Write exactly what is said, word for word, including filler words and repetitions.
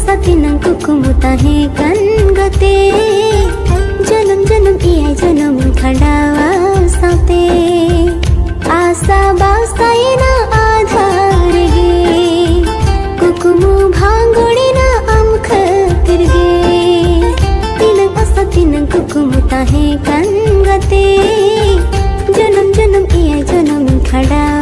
satinang kukumuta he kan gate janam janam iya janam khadawa saute asa basaina aadhar ge kukumu bhangodi na am khatir ge tinang asa tinang kukumuta he kan gate janam janam iya janam khadawa